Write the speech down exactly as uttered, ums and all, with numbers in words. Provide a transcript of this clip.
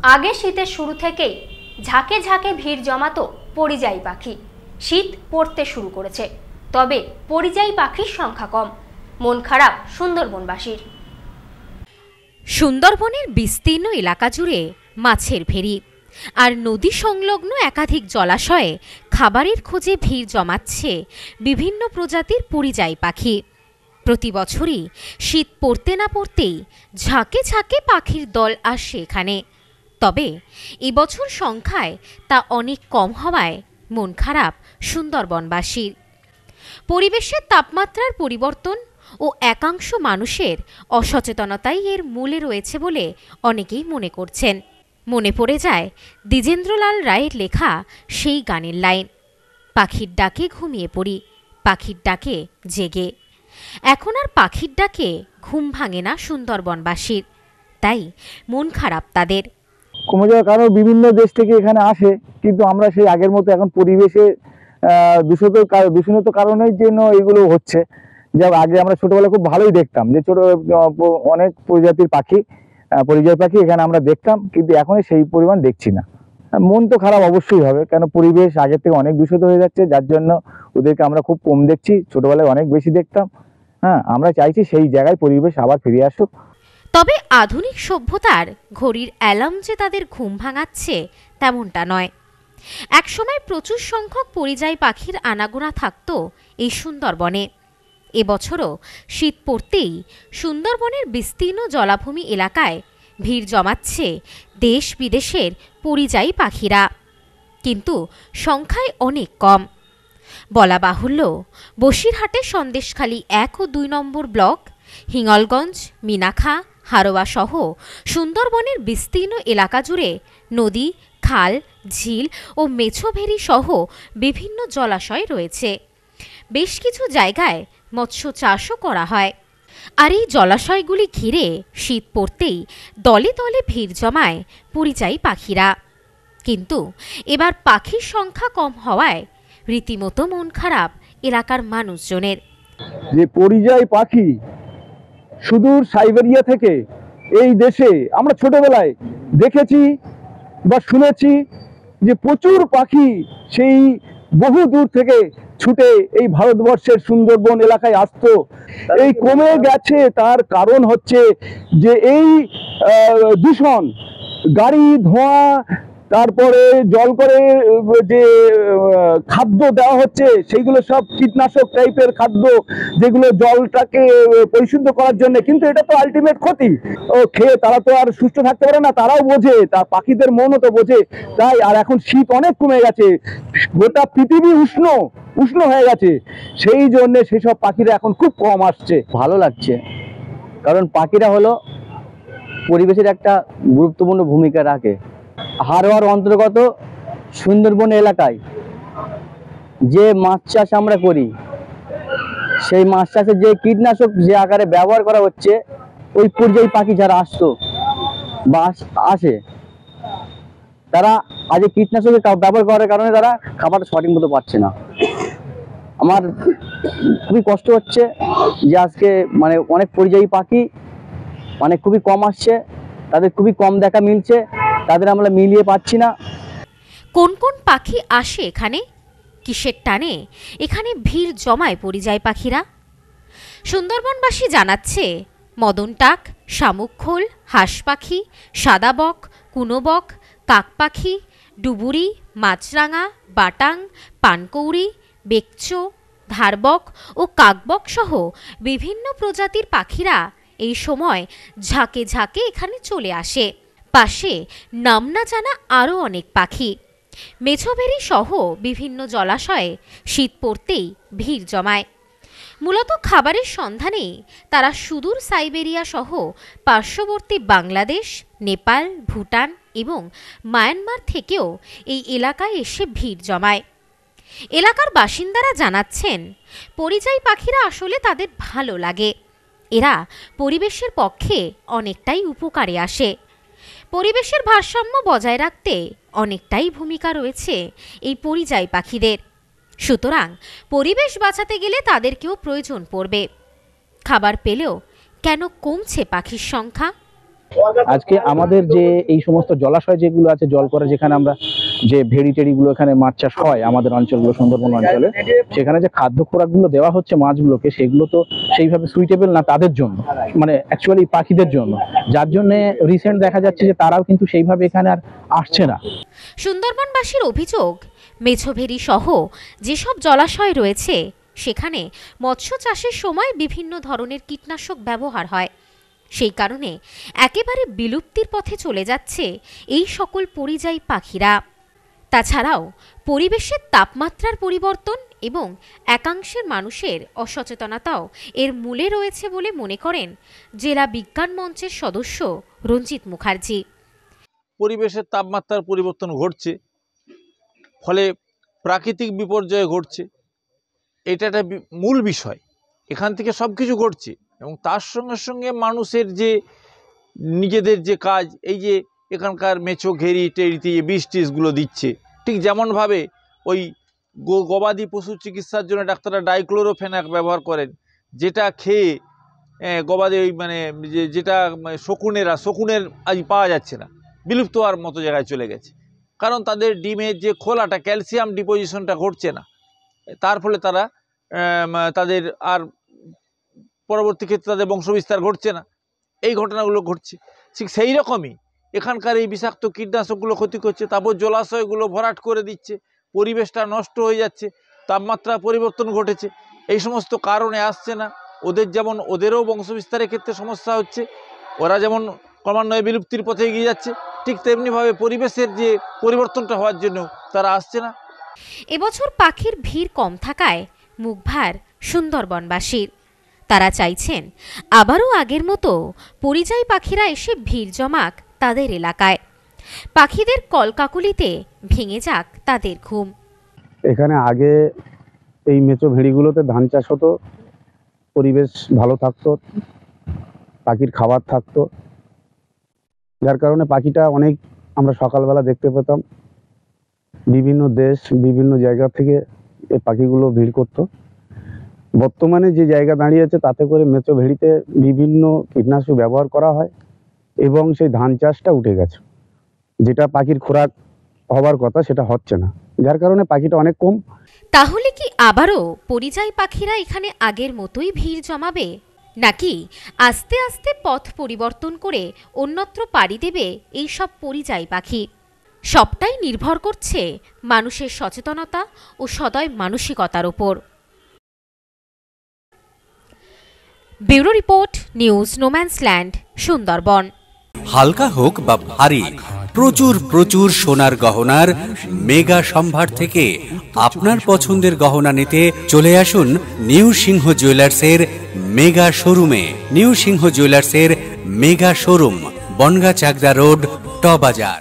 আগে শীতের শুরু থেকেই ঝাঁকে ঝাঁকে ভিড় জমাতো পরিযায়ী পাখি। শীত পড়তে শুরু করেছে, তবে পরিযায়ী পাখির সংখ্যা কম। মন খারাপ সুন্দরবনবাসীর। সুন্দরবনের বিস্তীর্ণ এলাকা জুড়ে মাছের ভেরি আর নদী সংলগ্ন একাধিক জলাশয়ে খাবারের খোঁজে ভিড় জমাচ্ছে বিভিন্ন প্রজাতির পরিযায়ী পাখি। প্রতি বছরই শীত পড়তে না পড়তেই ঝাঁকে ঝাঁকে পাখির দল আসে এখানে। তবে এবছর সংখ্যায় তা অনেক কম হওয়ায় মন খারাপ সুন্দরবনবাসীর। পরিবেশের তাপমাত্রার পরিবর্তন ও একাংশ মানুষের অসচেতনতাই এর মূলে রয়েছে বলে অনেকেই মনে করছেন। মনে পড়ে যায় দ্বিজেন্দ্রলাল রায়ের লেখা সেই গানের লাইন, পাখির ডাকে ঘুমিয়ে পড়ি, পাখির ডাকে জেগে। এখন আর পাখির ডাকে ঘুম ভাঙে না সুন্দরবনবাসীর, তাই মন খারাপ তাদের। কমে যাওয়ার কারণ বিভিন্ন দেশ থেকে এখানে আসে, কিন্তু আমরা সেই আগের মতো এখন পরিবেশে দূষিত দূষণত কারণের জন্য এগুলো হচ্ছে। যে আগে আমরা ছোটবেলায় খুব ভালোই দেখতাম যে ছোট অনেক প্রজাতির পাখি, পরিযায়ী পাখি এখানে আমরা দেখতাম, কিন্তু এখন সেই পরিমাণ দেখছি না। মন তো খারাপ অবশ্যই হবে, কেন পরিবেশ আগের থেকে অনেক দূষিত হয়ে যাচ্ছে, যার জন্য ওদেরকে আমরা খুব কম দেখছি। ছোটবেলায় অনেক বেশি দেখতাম। হ্যাঁ, আমরা চাইছি সেই জায়গায় পরিবেশ আবার ফিরে আসুক। তবে আধুনিক সভ্যতার ঘড়ির অ্যালার্ম যে তাদের ঘুম ভাঙাচ্ছে তেমনটা নয়। একসময় প্রচুর সংখ্যক পরিযায়ী পাখির আনাগোনা থাকত এই সুন্দরবনে। এবছরও শীত পড়তেই সুন্দরবনের বিস্তীর্ণ জলাভূমি এলাকায় ভিড় জমাচ্ছে দেশ বিদেশের পরিযায়ী পাখিরা, কিন্তু সংখ্যায় অনেক কম। বলা বাহুল্য, বসিরহাটের সন্দেশখালী এক ও দুই নম্বর ব্লক, হিঙ্গলগঞ্জ, মিনাখা, হারোয়া সহ সুন্দরবনের বিস্তীর্ণ এলাকা জুড়ে নদী, খাল, ঝিল ও মেছোভেরি সহ বিভিন্ন জলাশয় রয়েছে। বেশ কিছু জায়গায় মৎস্য চাষও করা হয়। আর এই জলাশয়গুলি ঘিরে শীত পড়তেই দলে দলে ভিড় জমায় পরিযায়ী পাখিরা। কিন্তু এবার পাখির সংখ্যা কম হওয়ায় রীতিমতো মন খারাপ এলাকার মানুষজনের। যে পরিযায়ী পাখি সুদূর সাইবেরিয়া থেকে এই দেশে আমরা ছোটবেলায় দেখেছি বা শুনেছি যে প্রচুর পাখি সেই বহু দূর থেকে ছুটে এই ভারতবর্ষের সুন্দরবন এলাকায় আসতো, এই কমে গেছে। তার কারণ হচ্ছে যে এই দূষণ, গাড়ি ধোঁয়া, তারপরে জল করে যে খাদ্য দেওয়া হচ্ছে সেইগুলো সব কীটনাশক টাইপের খাদ্য, যেগুলো জলটাকে পরিশুদ্ধ করার জন্য, কিন্তু এটা তো আলটিমেট ক্ষতি। ও খেয়ে তারা তো আর সুস্থ থাকতে পারে না, তারাও বোঝে, তা পাখিদের মনও তো বোঝে। তাই আর এখন শীত অনেক কমে গেছে, গোটা পৃথিবী উষ্ণ উষ্ণ হয়ে গেছে, সেই জন্য সেসব পাখিরা এখন খুব কম আসছে। ভালো লাগছে, কারণ পাখিরা হলো পরিবেশের একটা গুরুত্বপূর্ণ ভূমিকা রাখে। হারোয়ার অন্তর্গত সুন্দরবন এলাকায় যে মাছ চাষ আমরা করি, সেই মাছ চাষে যে কীটনাশক যে আকারে ব্যবহার করা হচ্ছে, ওই পরিযায়ী পাখি যারা আসতো বা আসে, তারা আজ কীটনাশকের ব্যবহার করার কারণে তারা খাবারটা সঠিক মতো পাচ্ছে না। আমার খুবই কষ্ট হচ্ছে যে আজকে মানে অনেক পরিযায়ী পাখি মানে খুবই কম আসছে, তাদের খুবই কম দেখা মিলছে, তাদের আমরা মিলিয়ে পাচ্ছি না। কোন কোন পাখি আসে এখানে, কিসের টানে এখানে ভিড় জমায় পরিযায়ী পাখিরা? সুন্দরবনবাসী জানাচ্ছে, মদনটাক, শামুকখোল, হাঁস পাখি, সাদা বক, কুনো বক, কাক পাখি, ডুবুরি, মাছরাঙা, বাটাং, পানকৌড়ি, বেকচো, ধারবক ও কাকবক সহ বিভিন্ন প্রজাতির পাখিরা এই সময় ঝাঁকে ঝাঁকে এখানে চলে আসে। পাশে নাম না জানা আরও অনেক পাখি। মেছোভেরি সহ বিভিন্ন জলাশয়ে শীত পড়তেই ভিড় জমায়। মূলত খাবারের সন্ধানে তারা সুদূর সাইবেরিয়া সহ পার্শ্ববর্তী বাংলাদেশ, নেপাল, ভুটান এবং মায়ানমার থেকেও এই এলাকায় এসে ভিড় জমায়। এলাকার বাসিন্দারা জানাচ্ছেন, পরিযায়ী পাখিরা আসলে তাদের ভালো লাগে। এরা পরিবেশের পক্ষে অনেকটাই উপকারে আসে। পরিবেশের ভারসাম্য বজায় রাখতে অনেকটাই ভূমিকা রয়েছে এই পরিযায়ী পাখিদের। সুতরাং পরিবেশ বাঁচাতে গেলে তাদেরকেও প্রয়োজন পড়বে। খাবার পেলেও কেন কমছে পাখির সংখ্যা? আজকে আমাদের যে এই সমস্ত জলাশয় যেগুলো আছে, জল করে যেখানে আমরা যে ভেড়ি টেড়িগুলো এখানে মাছ চাষ হয় আমাদের অঞ্চলগুলো, সুন্দরবন অঞ্চলে, সেখানে যে খাদ্য খোরাকগুলো দেওয়া হচ্ছে মাছগুলোকে, সেগুলো তো সেইভাবে সুইটেবল না তাদের জন্য, মানে অ্যাকচুয়ালি পাখিদের জন্য, যার জন্য রিসেন্ট দেখা যাচ্ছে যে তারাও কিন্তু সেইভাবে এখানে আর আসছে না। সুন্দরবনবাসীর অভিযোগ, মেছোভেড়ি সহ যেসব জলাশয় রয়েছে সেখানে মৎস্য চাষের সময় বিভিন্ন ধরনের কীটনাশক ব্যবহার হয়। সেই কারণে একেবারে বিলুপ্তির পথে চলে যাচ্ছে এই সকল পরিযায়ী পাখিরা। তাছাড়াও পরিবেশের তাপমাত্রার পরিবর্তন এবং একাংশের মানুষের অসচেতনতাও এর মূলে রয়েছে বলে মনে করেন জেলা বিজ্ঞান মঞ্চের সদস্য রঞ্জিত মুখার্জি। পরিবেশের তাপমাত্রার পরিবর্তন ঘটছে, ফলে প্রাকৃতিক বিপর্যয় ঘটছে, এটা একটা মূল বিষয়। এখান থেকে সব কিছু ঘটছে এবং তার সঙ্গে সঙ্গে মানুষের যে নিজেদের যে কাজ, এই যে এখানকার মেছো ঘেরি টেরিতে যে বিষ টিসগুলো দিচ্ছে, ঠিক যেমনভাবে ওই গবাদি পশু চিকিৎসার জন্য ডাক্তাররা ডাইক্লোরোফেনাক ব্যবহার করেন, যেটা খেয়ে গবাদি ওই মানে যেটা শকুনেরা শকুনের আজ পাওয়া যাচ্ছে না, বিলুপ্ত হওয়ার মতো জায়গায় চলে গেছে, কারণ তাদের ডিমের যে খোলাটা ক্যালসিয়াম ডিপোজিশনটা ঘটছে না, তার ফলে তারা তাদের আর পরবর্তী ক্ষেত্রে তাদের বংশবিস্তার ঘটছে না, এই ঘটনাগুলো ঘটছে। ঠিক সেই রকমই এখানকার এই বিষাক্ত কীটনাশকগুলো ক্ষতি করছে, তারপর জলাশয়গুলো ভরাট করে দিচ্ছে, পরিবেশটা নষ্ট হয়ে যাচ্ছে, তাপমাত্রা পরিবর্তন ঘটেছে, এই সমস্ত কারণে আসছে না। ওদের যেমন ওদেরও বংশবিস্তারের ক্ষেত্রে সমস্যা হচ্ছে, ওরা যেমন ক্রমান্বয়ে বিলুপ্তির পথে এগিয়ে যাচ্ছে, ঠিক তেমনিভাবে পরিবেশের যে পরিবর্তনটা হওয়ার জন্য তারা আসছে না। এবছর পাখির ভিড় কম থাকায় মুখভার সুন্দরবনবাসীর। তারা চাইছেন আবারও আগের মতো পরিযায়ী পাখিরা এসে ভিড় জমাক তাদের এলাকায়, পাখিদের কলকাকুলিতে ভেঙে যাক তাদের ঘুম। এখানে আগে এই মেচো ভেড়িগুলোতে ধান চাষ হতো, পরিবেশ ভালো থাকতো, পাখির খাবার থাকতো, যার কারণে পাখিটা অনেক আমরা সকালবেলা দেখতে পেতাম। বিভিন্ন দেশ বিভিন্ন জায়গা থেকে এই পাখিগুলো ভিড় করতো। বর্তমানে যে জায়গা দাঁড়িয়েছে তাতে করে মেচো ভেড়িতে বিভিন্ন কীটনাশক ব্যবহার করা হয় এবং সেই ধান চাষটা উঠে গেছে, যেটা পাখির খোরাক হবার কথা সেটা হচ্ছে না, যার কারণে পাখিটা অনেক কম। তাহলে কি আবারও পরিযায়ী পাখিরা এখানে আগের মতোই ভিড় জমাবে, নাকি আস্তে আস্তে পথ পরিবর্তন করে অন্যত্র পাড়ি দেবে এই সব পরিযায়ী পাখি? সবটাই নির্ভর করছে মানুষের সচেতনতা ও সদয় মানসিকতার উপর। Bureau report, news no man's land, Sundarban. হালকা হোক বা ভারী, প্রচুর প্রচুর সোনার গহনার মেগা সম্ভার থেকে আপনার পছন্দের গহনা নিতে চলে আসুন নিউ সিংহ জুয়েলার্সের মেগা শোরুমে। নিউ সিংহ জুয়েলার্সের mega showroom, Bongaon Chakdah road, ট বাজার।